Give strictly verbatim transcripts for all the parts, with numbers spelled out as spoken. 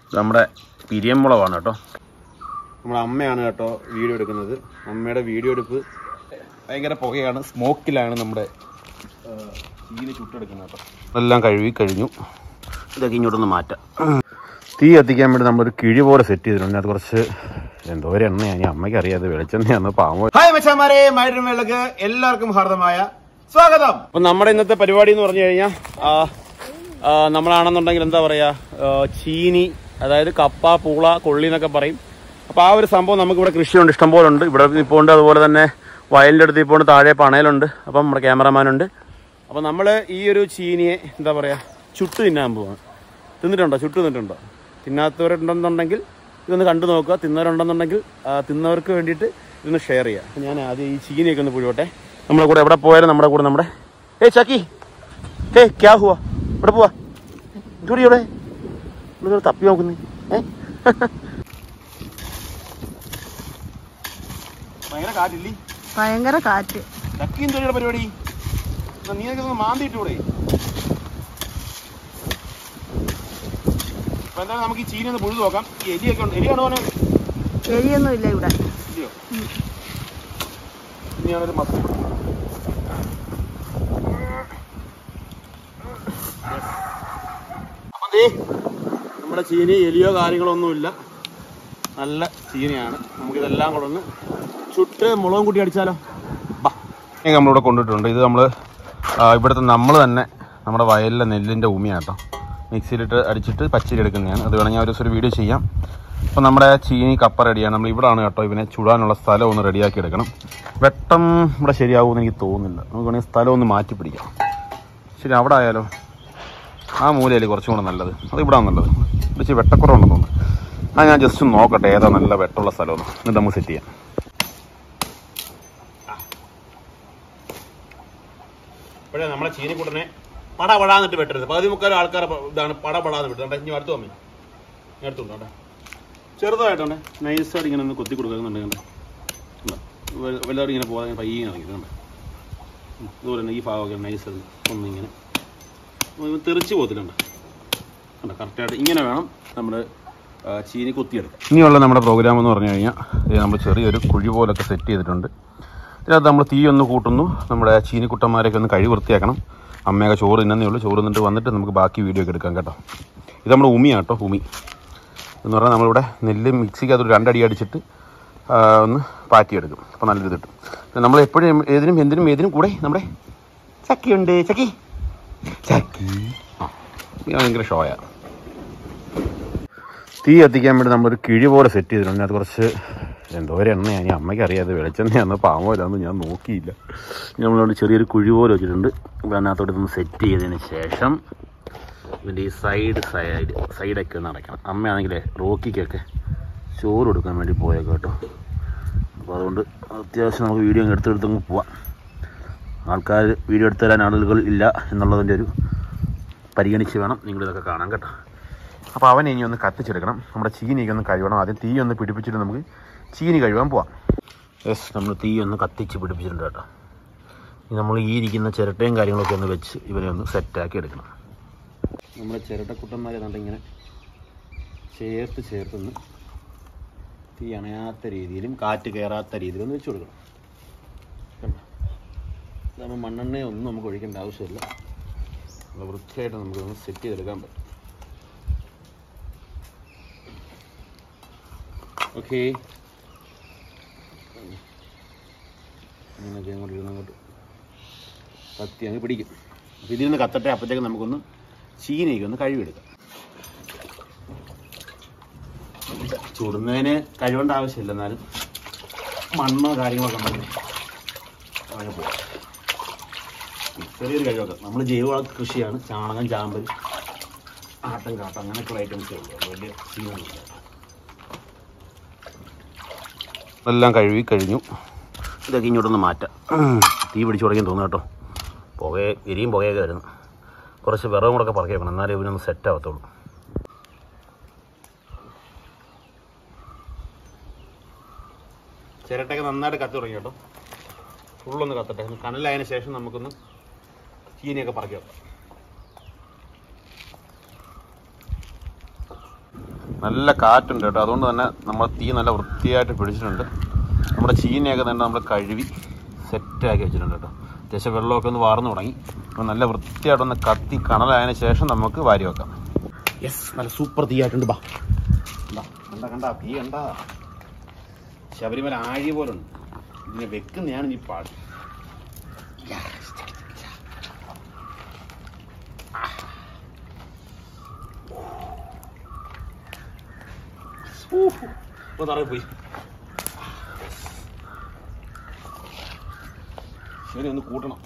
നമ്മുടെ പിരിയമ്പുളമാണ് കേട്ടോ. നമ്മുടെ അമ്മയാണ് കേട്ടോ വീഡിയോ എടുക്കുന്നത്. അമ്മയുടെ വീഡിയോ എടുപ്പ് ഭയങ്കര പുകയാണ്, സ്മോക്കിലാണ് നമ്മുടെ ചീനി ചുട്ടെടുക്കുന്നത് കേട്ടോ. എല്ലാം കഴുകി കഴിഞ്ഞു. ഇതൊക്കെ ഇങ്ങോട്ടൊന്ന് മാറ്റാം. തീ കത്തിക്കാൻ വേണ്ടി നമ്മളൊരു കിഴി പോലെ സെറ്റ് ചെയ്തിട്ടുണ്ട്. അത് കുറച്ച് എന്തോ ഒരു എണ്ണയാണ്, അമ്മയ്ക്ക് അറിയാതെ വെളിച്ചെണ്ണയാണ് പാമ്പോ. ഹായ് മച്ചാമാരെ, മൈഡൻ വേളക്ക് എല്ലാവർക്കും ഹാർദമായ സ്വാഗതം. അപ്പം നമ്മുടെ ഇന്നത്തെ പരിപാടി എന്ന് പറഞ്ഞു കഴിഞ്ഞാൽ നമ്മളാണെന്നുണ്ടെങ്കിൽ എന്താ പറയുക, ചീനി, അതായത് കപ്പ, പൂള, കൊള്ളി എന്നൊക്കെ പറയും. അപ്പോൾ ആ ഒരു സംഭവം നമുക്കിവിടെ കൃഷിയുണ്ട്, ഇഷ്ടംപോലെ ഉണ്ട്. ഇവിടെ ഇപ്പോൾ ഉണ്ട്, അതുപോലെ തന്നെ വയലിൻ്റെ അടുത്ത് ഇപ്പോൾ ഉണ്ട്, താഴെ പണയിലുണ്ട്. അപ്പം നമ്മുടെ ക്യാമറമാനുണ്ട്. അപ്പോൾ നമ്മൾ ഈ ഒരു ചീനിയെ എന്താ പറയുക, ചുട്ട് തിന്നാൻ പോവാണ്. തിന്നിട്ടുണ്ടോ? ചുട്ട് തിന്നിട്ടുണ്ടോ? തിന്നാത്തവരുണ്ടെന്നുണ്ടെങ്കിൽ ഇതൊന്ന് കണ്ടു നോക്കുക. തിന്നവരുണ്ടെന്നുണ്ടെങ്കിൽ തിന്നവർക്ക് വേണ്ടിയിട്ട് ഇതൊന്ന് ഷെയർ ചെയ്യുക. അപ്പോൾ ഞാൻ ആദ്യം ഈ ചീനിയൊക്കെ ഒന്ന് പുഴുവട്ടെ. നമ്മളെ കൂടെ എവിടെ പോയാലും നമ്മുടെ കൂടെ നമ്മുടെ ഏ ചക്കി ഏ ക്യാ ഹുവാ, ഇവിടെ പോവാ, ഇതൂടി ഇവിടെ ഇവിടെ തപ്പി നോക്കുന്നേ. ഏ ഭയങ്കര കാറ്റില്ലേ? ഭയങ്കര കാറ്റ്. ചക്കി എന്തൊരു പരിപാടി? നീയൊക്കെ ഒന്ന് മാന്തിയിട്ടൂടെ? അപ്പൊ എന്തായാലും നമുക്ക് ഈ ചീനി ഒന്ന് പുഴുതു നോക്കാം. ഈ എലിയൊക്കെ ഉണ്ട്. എലിയാണോ? എലിയൊന്നും ഇല്ല ഇവിടെ. ഇല്ലയോ? ഇനിയാണൊരു മസ്ത്. നമ്മുടെ ചീനി എലിയോ കാര്യങ്ങളോ ഒന്നുമില്ല, നല്ല ചീനിയാണ്. നമുക്കിതെല്ലാം കൂടെ ഒന്ന് ചുട്ട് മുളകും കൂട്ടി അടിച്ചാലോ? ബാ, നമ്മളിവിടെ കൊണ്ടിട്ടുണ്ട്. ഇത് നമ്മൾ ഇവിടുത്തെ നമ്മൾ തന്നെ നമ്മുടെ വയലിലെ നെല്ലിൻ്റെ ഉമിയാട്ടോ, മിക്സിയിലിട്ട് അടിച്ചിട്ട് പച്ചരി എടുക്കുന്നതാണ്. അത് വേണമെങ്കിൽ ഒരു ദിവസം ഒരു വീഡിയോ ചെയ്യാം. അപ്പോൾ നമ്മുടെ ചീനി കപ്പ റെഡിയാണ്. നമ്മൾ ഇവിടെയാണ് കേട്ടോ ഇവനെ ചുടാനുള്ള സ്ഥലം ഒന്ന് റെഡിയാക്കി എടുക്കണം. വെട്ടം ഇവിടെ ശരിയാകുമെന്ന് എനിക്ക് തോന്നുന്നില്ല. നമുക്ക് വേണമെങ്കിൽ സ്ഥലം ഒന്ന് മാറ്റി പിടിക്കാം. ശരി, അവിടെ ആയാലോ? ആ മൂലയിൽ കുറച്ചും കൂടെ നല്ലത്. അത് ഇവിടെ നല്ലത്. ഇച്ചിരി വെട്ടക്കുറവുണ്ടെന്ന് തോന്നുന്നു. ആ ഞാൻ ജസ്റ്റ് ഒന്ന് നോക്കട്ടെ ഏതാ നല്ല വെട്ടമുള്ള സ്ഥലമൊന്ന്, എന്നിട്ട് നമുക്ക് സെറ്റ് ചെയ്യാം. ഇപ്പോഴേ നമ്മളെ ചീനിക്കൂട്ടനെ പട പടാന്നിട്ട് വെട്ടരുത്. പകുതി മുക്കാലും ആൾക്കാർ ഇതാണ് പട പടാന്ന് വിട്ടത്. ഇനി അടുത്ത് വമ്മേ എടുത്തുണ്ടോ കേട്ടോ. ചെറുതായിട്ടുണ്ട്, നൈസായിട്ട് ഇങ്ങനെ ഒന്ന് കൊത്തി കൊടുക്കുന്നുണ്ട്. കണ്ടോ, വല്ലവരും ഇങ്ങനെ പോകാൻ പയ്യെ ഇറങ്ങിയിട്ടുണ്ട്. അതുപോലെ തന്നെ ഈ ഭാഗമൊക്കെ നൈസ് ഒന്നിങ്ങനെ തെറിച്ച് പോകത്തിലുണ്ട്. കണ്ടോ, കറക്റ്റായിട്ട് ഇങ്ങനെ വേണം നമ്മൾ ചീനി കൊത്തിയെടുക്കാം. ഇനിയുള്ള നമ്മുടെ പ്രോഗ്രാം എന്ന് പറഞ്ഞു കഴിഞ്ഞാൽ നമ്മൾ ചെറിയൊരു കുഴി പോലൊക്കെ സെറ്റ് ചെയ്തിട്ടുണ്ട്. ഇതിനകത്ത് നമ്മൾ തീ ഒന്ന് കൂട്ടുന്നു. നമ്മുടെ ചീനിക്കുട്ടന്മാരെയൊക്കെ ഒന്ന് കഴി വൃത്തിയാക്കണം. അമ്മയൊക്കെ ചോറ് തിന്നേ ഉള്ളൂ. ചോറ് തിന്നിട്ട് വന്നിട്ട് നമുക്ക് ബാക്കി വീഡിയോ ഒക്കെ എടുക്കാം കേട്ടോ. ഇത് നമ്മുടെ ഉമിയാണ് കേട്ടോ. ഉമി എന്ന് പറഞ്ഞാൽ നമ്മളിവിടെ നെല്ല് മിക്സിക്ക് അതൊരു രണ്ടടി അടിച്ചിട്ട് ഒന്ന് പാറ്റിയെടുക്കും. അപ്പോൾ നല്ലൊരു കിട്ടും. നമ്മൾ എപ്പോഴും ഏതിനും എന്തിനും ഏതിനും കൂടെ നമ്മുടെ ചക്കിയുണ്ട്. ചക്കി ചക്കി ആ ഭയങ്കര ഷോയാണ്. തീ കത്തിക്കാൻ വേണ്ടി നമ്മളൊരു കിഴി പോലെ സെറ്റ് ചെയ്തിട്ടുണ്ട്. അത് കുറച്ച് എന്തോ ഒരു എണ്ണയാണ്, ഞാൻ അമ്മയ്ക്ക് അറിയാതെ വെളിച്ചെണ്ണയാണ് പാമ്പോ ഇല്ലാന്ന് ഞാൻ നോക്കിയില്ല. നമ്മളവിടെ ചെറിയൊരു കുഴി പോലെ വെച്ചിട്ടുണ്ട്. അതിനകത്തോട്ട് ഇതൊന്ന് സെറ്റ് ചെയ്തതിന് ശേഷം ഇതിൻ്റെ ഈ സൈഡ് സൈഡ് സൈഡൊക്കെ ഒന്ന് അടയ്ക്കണം. അമ്മയാണെങ്കിലേ റോക്കിക്കൊക്കെ ചോറ് കൊടുക്കാൻ വേണ്ടി പോയേക്കാം കേട്ടോ. അപ്പോൾ അതുകൊണ്ട് അത്യാവശ്യം നമുക്ക് വീഡിയോ അങ്ങ് എടുത്തെടുത്തങ്ങ് പോവാം. ആൾക്കാർ വീഡിയോ എടുത്തു തരാൻ ആളുകൾ ഇല്ല എന്നുള്ളതിൻ്റെ ഒരു പരിഗണിച്ച് വേണം നിങ്ങളിതൊക്കെ കാണാൻ കേട്ടോ. അപ്പോൾ അവനെ ഇനി ഒന്ന് കത്തിച്ചെടുക്കണം. നമ്മുടെ ചീനിയൊക്കെ ഒന്ന് കഴുകണം. ആദ്യം തീ ഒന്ന് പിടിപ്പിച്ചിട്ട് നമുക്ക് ചീനി കഴുകാൻ പോവാം. യെസ്, നമ്മൾ തീ ഒന്ന് കത്തിച്ച് പിടിപ്പിച്ചിട്ടുണ്ട് കേട്ടോ. ഇനി നമ്മൾ ഈ ഇരിക്കുന്ന ചിരട്ടയും കാര്യങ്ങളൊക്കെ ഒന്ന് വെച്ച് ഇവരെ ഒന്ന് സെറ്റാക്കി എടുക്കണം. നമ്മുടെ ചിരട്ടക്കുട്ടന്മാരെ കണ്ടിങ്ങനെ ചേർത്ത് ചേർത്തൊന്ന് തീ അണയാത്ത രീതിയിലും കാറ്റ് കയറാത്ത രീതിയിലും ഒന്ന് വെച്ച് കൊടുക്കണം. കണ്ടോ, ഇതാകുമ്പോൾ മണ്ണെണ്ണയൊന്നും നമുക്ക് ഒഴിക്കേണ്ട ആവശ്യമില്ല. നല്ല വൃത്തിയായിട്ട് നമുക്കൊന്ന് സെറ്റ് ചെയ്തെടുക്കാൻ പറ്റും. ഓക്കെ, ഇങ്ങനെയൊക്കെ അങ്ങോട്ട് ഇരുന്ന് അങ്ങോട്ട് കത്തി അങ്ങ് പിടിക്കും. അപ്പോൾ ഇതിൽ നിന്ന് കത്തട്ടെ. അപ്പോഴത്തേക്ക് നമുക്കൊന്ന് ചീനിയൊക്കെ ഒന്ന് കഴുകിയെടുക്കാം. ചുടുന്നതിന് കഴിവേണ്ട ആവശ്യമില്ല, എന്നാലും മണ്ണോ കാര്യങ്ങളൊക്കെ ഉണ്ടെങ്കിൽ അങ്ങനെ പോകാം. ചെറിയൊരു കഴിവൊക്കെ നമ്മൾ ജൈവ കൃഷിയാണ്. ചാണകം, ചാമ്പൽ, ആട്ടം, കാട്ടം അങ്ങനെയൊക്കെയുള്ള ഐറ്റംസേ ഉള്ളൂ. വലിയ ചീനൊന്നുമില്ല. എല്ലാം കഴുകി കഴിഞ്ഞു. ഇതൊക്കെ ഇങ്ങോട്ടൊന്ന് മാറ്റാം. തീ പിടിച്ച് തുടങ്ങി തോന്നുന്നു കേട്ടോ. പുക എരിയും പുകയൊക്കെ വരുന്നു. കുറച്ച് വിറകും കൂടെ ഒക്കെ പറക്കി വെക്കണം, എന്നാലേ ഇവനൊന്ന് സെറ്റ് ആവത്തുള്ളൂ. ചിരട്ടയൊക്കെ നന്നായിട്ട് കത്തി തുടങ്ങി കേട്ടോ. ഫുള്ളൊന്ന് കത്തട്ടെ. കനലായതിനു ശേഷം നമുക്കൊന്ന് ചീനിയൊക്കെ പറക്കി വെക്കാം. നല്ല കാറ്റുണ്ട് കേട്ടോ. അതുകൊണ്ട് തന്നെ നമ്മൾ തീ നല്ല വൃത്തിയായിട്ട് പിടിച്ചിട്ടുണ്ട്. നമ്മുടെ ചീനയൊക്കെ തന്നെ നമ്മൾ കഴുകി സെറ്റാക്കി വെച്ചിട്ടുണ്ട് കേട്ടോ. അത്യാവശ്യം വെള്ളമൊക്കെ ഒന്ന് വാർന്നു തുടങ്ങി. അപ്പോൾ നല്ല വൃത്തിയായിട്ടൊന്ന് കത്തി കണലായതിനു ശേഷം നമുക്ക് വാരി വെക്കാം. യെസ്, നല്ല സൂപ്പർ തീ ആയിട്ടുണ്ട്. ബാ കണ്ട കണ്ട തീ കണ്ട ശബരിമല ആഴി പോലുണ്ട്. ഇതിനെ വെക്കുന്നതാണ് ഈ പാട്. പോയി ശരി, ഒന്ന് കൂട്ടണം.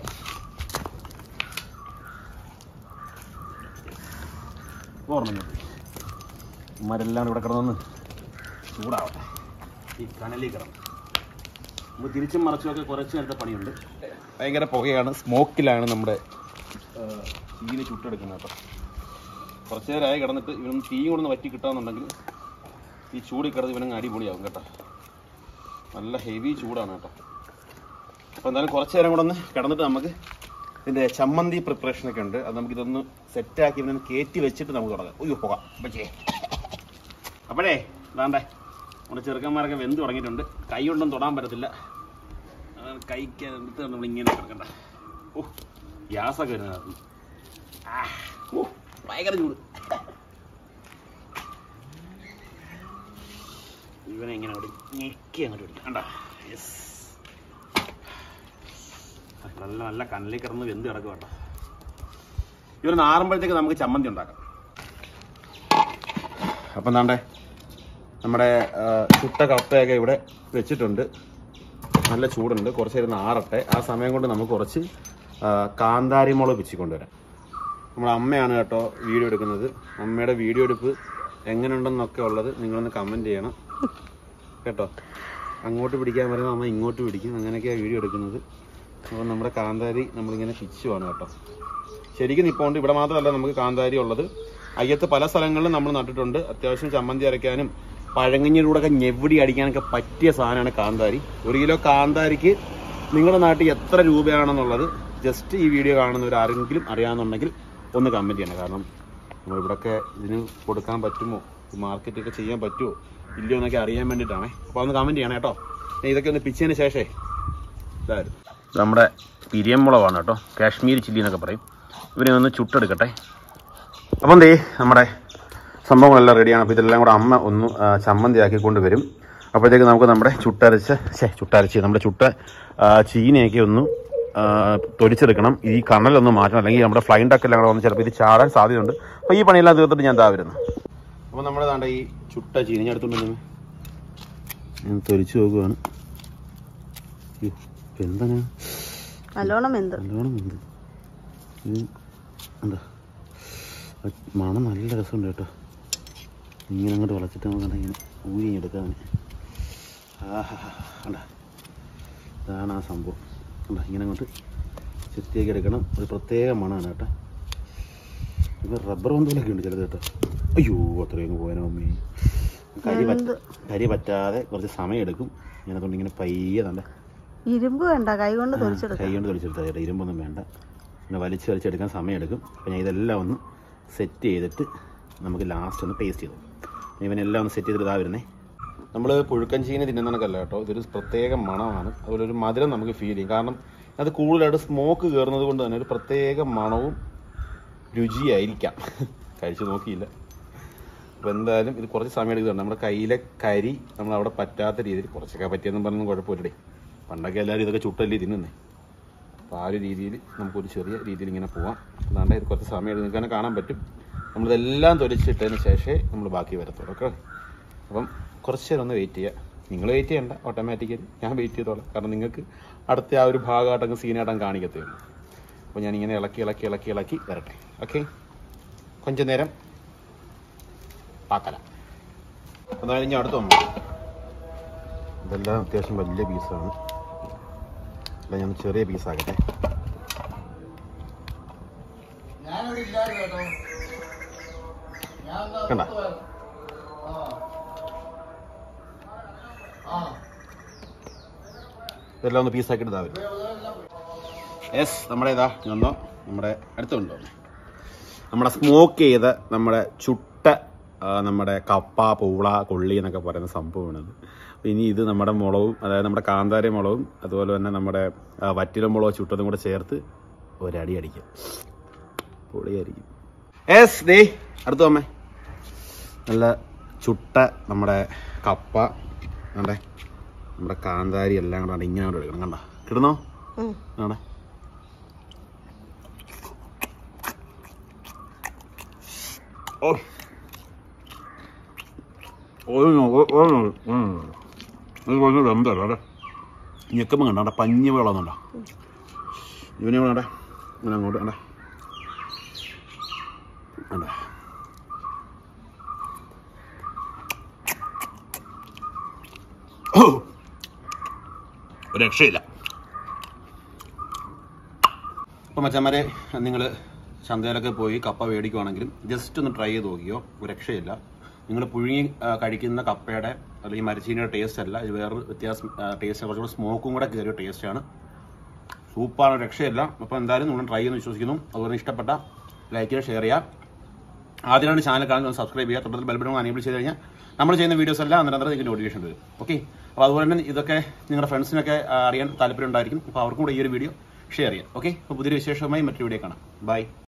ഓർമ്മ ഇമാരെല്ലാം ഇവിടെ കിടന്നൊന്ന് ചൂടാവട്ടെ. ഈ കനലിൽ കിടന്നു നമുക്ക് തിരിച്ചും മറച്ചുമൊക്കെ കുറച്ച് നേരത്തെ പണിയുണ്ട്. ഭയങ്കര പുകയാണ്, സ്മോക്കിലാണ് നമ്മുടെ ചീനി ചുട്ടെടുക്കുന്നത് കേട്ടോ. കുറച്ച് നേരമായി കിടന്നിട്ട് ഇവനൊന്ന് തീയും കൊണ്ടൊന്ന് വറ്റി കിട്ടാമെന്നുണ്ടെങ്കിൽ ഈ ചൂടി കിടന്ന് ഇവനങ്ങ് അടിപൊളിയാവും കേട്ടോ. നല്ല ഹെവി ചൂടാണ് കേട്ടോ. അപ്പോൾ എന്തായാലും കുറച്ച് നേരം കൂടെ ഒന്ന് കിടന്നിട്ട് നമുക്ക് ഇതിൻ്റെ ചമ്മന്തി പ്രിപ്പറേഷനൊക്കെ ഉണ്ട്. അത് നമുക്കിതൊന്ന് സെറ്റാക്കി ഇവനൊന്ന് കയറ്റി വെച്ചിട്ട് നമുക്ക് തുടങ്ങാം. അയ്യോ പോകാം പച്ചേ. അപ്പോഴേ വേണ്ടേ നമ്മുടെ ചെറുക്കന്മാരൊക്കെ വെന്ത് തുടങ്ങിയിട്ടുണ്ട്. കൈ കൊണ്ടൊന്നും തൊടാൻ പറ്റത്തില്ല. കൈക്ക് എടുത്ത് നമ്മളിങ്ങനെ കിടക്കണ്ട. ഓ ഗ്യാസൊക്കെ വരുന്നത്. ഓ ഭയങ്കര ചൂട്. ഇവനെ ഇങ്ങനെ അവിടെ ഞെക്കി അങ്ങോട്ട് പിടിക്കാം കണ്ട. യെസ്, നല്ല നല്ല കനലിൽ കിടന്ന് വെന്ത് കിടക്കും കേട്ടോ. ഇവർ നാറുമ്പോഴത്തേക്ക് നമുക്ക് ചമ്മന്തി ഉണ്ടാക്കാം. അപ്പം എന്താണ്ടേ നമ്മുടെ ചുട്ട കപ്പയൊക്കെ ഇവിടെ വെച്ചിട്ടുണ്ട്. നല്ല ചൂടുണ്ട്. കുറച്ച് നേരം ആറട്ടെ. ആ സമയം കൊണ്ട് നമുക്ക് കുറച്ച് കാന്താരി മുളക് പിച്ചിക്കൊണ്ടുവരാം. നമ്മുടെ അമ്മയാണ് കേട്ടോ വീഡിയോ എടുക്കുന്നത്. അമ്മയുടെ വീഡിയോ എടുപ്പ് എങ്ങനെയുണ്ടെന്നൊക്കെ ഉള്ളത് നിങ്ങളൊന്ന് കമൻറ്റ് ചെയ്യണം കേട്ടോ. അങ്ങോട്ട് പിടിക്കാൻ പറയുമ്പോൾ അമ്മ ഇങ്ങോട്ട് പിടിക്കും. അങ്ങനെയൊക്കെയാണ് വീഡിയോ എടുക്കുന്നത്. അപ്പോൾ നമ്മുടെ കാന്താരി നമ്മളിങ്ങനെ പിച്ചുവാണ് കേട്ടോ. ശരിക്കും നിൽപ്പുണ്ട്. ഇവിടെ മാത്രമല്ല നമുക്ക് കാന്താരി ഉള്ളത്. അയ്യത്ത് പല സ്ഥലങ്ങളിലും നമ്മൾ നട്ടിട്ടുണ്ട്. അത്യാവശ്യം ചമ്മന്തി അരയ്ക്കാനും പഴങ്ങഞ്ഞിലൂടെയൊക്കെ ഞെവിടി അടിക്കാനൊക്കെ പറ്റിയ സാധനമാണ് കാന്താരി. ഒരു കിലോ കാന്താരിക്ക് നിങ്ങളുടെ നാട്ടിൽ എത്ര രൂപയാണെന്നുള്ളത് ജസ്റ്റ് ഈ വീഡിയോ കാണുന്നവർ ആരെങ്കിലും അറിയാമെന്നുണ്ടെങ്കിൽ ഒന്ന് കമൻറ്റ് ചെയ്യണം. കാരണം നമ്മളിവിടെയൊക്കെ ഇതിന് കൊടുക്കാൻ പറ്റുമോ, മാർക്കറ്റൊക്കെ ചെയ്യാൻ പറ്റുമോ ഇല്ലയോ എന്നൊക്കെ അറിയാൻ വേണ്ടിയിട്ടാണേ. അപ്പോൾ ഒന്ന് കമൻറ്റ് ചെയ്യണം കേട്ടോ. ഇതൊക്കെ ഒന്ന് പിച്ചതിന് ശേഷമേ ഇതായിരുന്നു നമ്മുടെ പിരിയമ്പുളമാണ് കേട്ടോ. കാശ്മീരി ചില്ലി എന്നൊക്കെ പറയും. ഇവരെ ഒന്ന് ചുട്ടെടുക്കട്ടെ. അപ്പം ദേ നമ്മുടെ സംഭവങ്ങളെല്ലാം റെഡിയാണ്. അപ്പോൾ ഇതെല്ലാം കൂടെ അമ്മ ഒന്ന് ചമ്മന്തി ആക്കിക്കൊണ്ട് വരും. അപ്പോഴത്തേക്ക് നമുക്ക് നമ്മുടെ ചുട്ടരച്ച് ശേ ചുട്ടരച്ച് നമ്മുടെ ചുട്ട ചീനയൊക്കെ ഒന്ന് തൊലിച്ചെടുക്കണം. ഈ കണലൊന്ന് മാറ്റണം, അല്ലെങ്കിൽ നമ്മുടെ ഫ്ലൈൻ ഡക്കെല്ലാം കൂടെ വന്ന് ചിലപ്പോൾ ഇത് ചാടാൻ സാധ്യതയുണ്ട്. അപ്പോൾ ഈ പണിയെല്ലാം തീർത്തിട്ട് ഞാൻ താ വരുന്നു. അപ്പോൾ നമ്മുടെ താണ്ട ഈ ചുട്ട ചീന ഞാൻ എടുത്തുകൊണ്ട് ഞാൻ തൊലിച്ച് നോക്കുകയാണ്. എന്താണ് നല്ലോണം വെന്ത് നല്ലോണം വെന്ത് എന്താ മണം നല്ല രസമുണ്ട് കേട്ടോ. ഇങ്ങനെ അങ്ങോട്ട് വളച്ചിട്ട് നമുക്ക് കണ്ട ഇങ്ങനെ ഊരി എടുക്കാൻ. ആഹാ കണ്ട ഇതാണ് ആ സംഭവം. കണ്ട ഇങ്ങനെ അങ്ങോട്ട് ചെത്തിയൊക്കെ എടുക്കണം. ഒരു പ്രത്യേക മണമാണ് കേട്ടോ. ഇപ്പം റബ്ബർ പന്തലൊക്കെ ഉണ്ട് ചിലത് കേട്ടോ. അയ്യോ അത്രയൊക്കെ പോയാനോ അമ്മേ. കരി പറ്റ കരി പറ്റാതെ കുറച്ച് സമയം എടുക്കും. ഞാനതുകൊണ്ട് ഇങ്ങനെ പയ്യെ തന്നെ ഇരുമ്പ് വേണ്ട, കൈ കൊണ്ട് തൊലിച്ചെടുക്കാം. കൈ കൊണ്ട് തൊലിച്ചെടുത്താൽ കേട്ടോ. ഇരുമ്പൊന്നും വേണ്ട. പിന്നെ വലിച്ച് വലിച്ചെടുക്കാൻ സമയം എടുക്കും. അപ്പം ഞാൻ ഇതെല്ലാം ഒന്ന് സെറ്റ് ചെയ്തിട്ട് നമുക്ക് ലാസ്റ്റ് ഒന്ന് ടേസ്റ്റ് ചെയ്തു. ഇവനെല്ലാം ഒന്ന് സെറ്റ് ചെയ്തിട്ട് ഇതാ വരുന്നേ. നമ്മൾ പുഴുക്കൻ ചീനി തിന്നുന്നതൊക്കെയല്ല കേട്ടോ. ഇതൊരു പ്രത്യേക മണമാണ്. അതുപോലെ ഒരു മധുരം നമുക്ക് ഫീൽ ചെയ്യും. കാരണം അത് കൂടുതലായിട്ട് സ്മോക്ക് കയറുന്നത് കൊണ്ട് തന്നെ ഒരു പ്രത്യേക മണവും രുചിയായിരിക്കാം. കഴിച്ച് നോക്കിയില്ല. അപ്പോൾ എന്തായാലും ഇത് കുറച്ച് സമയം എടുക്കുന്നുണ്ട്. നമ്മുടെ കയ്യിലെ കരി നമ്മൾ അവിടെ പറ്റാത്ത രീതിയിൽ കുറച്ചൊക്കെ പറ്റിയെന്നും പറഞ്ഞൊന്നും കുഴപ്പമില്ലേ. പണ്ടൊക്കെ എല്ലാവരും ഇതൊക്കെ ചുട്ടല്ലേ തിന്നുന്നേ. അപ്പോൾ ആ ഒരു രീതിയിൽ നമുക്കൊരു ചെറിയ രീതിയിൽ ഇങ്ങനെ പോവാം. അതാണ്ട് ഇത് കുറച്ച് സമയം എടുത്ത് നിൽക്കാൻ കാണാൻ പറ്റും. നമ്മളിതെല്ലാം തൊലിച്ചിട്ടതിന് ശേഷമേ നമ്മൾ ബാക്കി വരത്തുള്ളൂ. ഓക്കെ. അപ്പം കുറച്ച് നേരം ഒന്ന് വെയിറ്റ് ചെയ്യുക. നിങ്ങൾ വെയിറ്റ് ചെയ്യണ്ട, ഓട്ടോമാറ്റിക്കലി ഞാൻ വെയിറ്റ് ചെയ്തോളാം. കാരണം നിങ്ങൾക്ക് അടുത്ത ആ ഒരു ഭാഗമായിട്ടങ്ങ് സീനായിട്ടങ്ങ് കാണിക്കത്തേ ഉള്ളൂ. അപ്പോൾ ഞാനിങ്ങനെ ഇളക്കി ഇളക്കി ഇളക്കി ഇളക്കി വരട്ടെ. ഓക്കെ, കൊഞ്ചം നേരം പാക്കല. അതായത് ഇനി അടുത്ത് വന്നു. ഇതെല്ലാം അത്യാവശ്യം വലിയ പീസാണ്. അല്ല ഞാൻ ചെറിയ പീസാകട്ടെ. കണ്ട ഇതെല്ലാം ഒന്ന് പീസാക്കിയിട്ട് ഇതാ വരും. യെസ്, നമ്മുടെ ഇതാ വന്നോ. നമ്മുടെ അടുത്തുണ്ടോ നമ്മുടെ സ്മോക്ക് ചെയ്ത നമ്മുടെ ചുട്ട നമ്മുടെ കപ്പ പൂള കൊള്ളി എന്നൊക്കെ പറയുന്ന സംഭവമാണിത്. അപ്പോൾ ഇനി ഇത് നമ്മുടെ മുളകും, അതായത് നമ്മുടെ കാന്താരി മുളകും അതുപോലെ തന്നെ നമ്മുടെ വറ്റില മുളക് ചുട്ടതും കൂടെ ചേർത്ത് ഒരടി അടിക്കാം. പൊളിയായിരിക്കും. എസ് ദേ അടുത്തു അമ്മേ നല്ല ചുട്ട നമ്മുടെ കപ്പ കണ്ടേ, നമ്മുടെ കാന്താരി എല്ലാം കൂടെ ഇങ്ങനെ കൂടെ എടുക്കണം. കണ്ട കിടന്നോ ആണേ. ഓ വെന്തല്ലേ ഞെക്കുമ്പോൾ കണ്ട പഞ്ഞി വെള്ളമെന്നുണ്ടോ ഇവനെ വേണ്ട ഇങ്ങനെ അങ്ങോട്ട് വേണ്ട വേണ്ട. ഒരു രക്ഷയില്ല. ഇപ്പം മച്ചന്മാരെ, നിങ്ങൾ ചന്തയിലൊക്കെ പോയി കപ്പ മേടിക്കുവാണെങ്കിലും ജസ്റ്റ് ഒന്ന് ട്രൈ ചെയ്ത് നോക്കിയോ, ഒരു രക്ഷയില്ല. നിങ്ങൾ പുഴുങ്ങി കഴിക്കുന്ന കപ്പയുടെ അല്ലെങ്കിൽ മരച്ചീനിയുടെ ടേസ്റ്റ് അല്ല, ഇത് വേറൊരു വ്യത്യാസം ടേസ്റ്റ്, കുറച്ചുകൂടെ സ്മോക്കും കൂടെ കയറിയ ടേസ്റ്റാണ്. സൂപ്പാണ്, രക്ഷയില്ല. അപ്പോൾ എന്തായാലും നിങ്ങൾ ട്രൈ ചെയ്യുമെന്ന് വിശ്വസിക്കുന്നു. അതുപോലെ ഇഷ്ടപ്പെട്ട ലൈക്ക് ചെയ്യുക, ഷെയർ ചെയ്യുക. ആദ്യമായിട്ട് ചാനൽ കാണുന്നത് സബ്സ്ക്രൈബ് ചെയ്യുക. തൊട്ടത്തിൽ ബെൽ ബട്ടൺ അനേബിൾ ചെയ്ത് കഴിഞ്ഞാൽ നമ്മൾ ചെയ്യുന്ന വീഡിയോസ് എല്ലാം അന്നേരം നിങ്ങൾക്ക് നോട്ടിഫിക്കേഷൻ വരും. ഓക്കെ, അപ്പോൾ അതുപോലെ തന്നെ ഇതൊക്കെ നിങ്ങളുടെ ഫ്രണ്ട്സിനൊക്കെ അറിയാൻ താല്പര്യം ഉണ്ടായിരിക്കും. അപ്പോൾ അവർക്കും കൂടെ ഈ ഒരു വീഡിയോ ഷെയർ ചെയ്യാം. ഓക്കെ, അപ്പോൾ പുതിയൊരു വിശേഷമായി മറ്റൊരു വീഡിയോ കാണാം. ബൈ.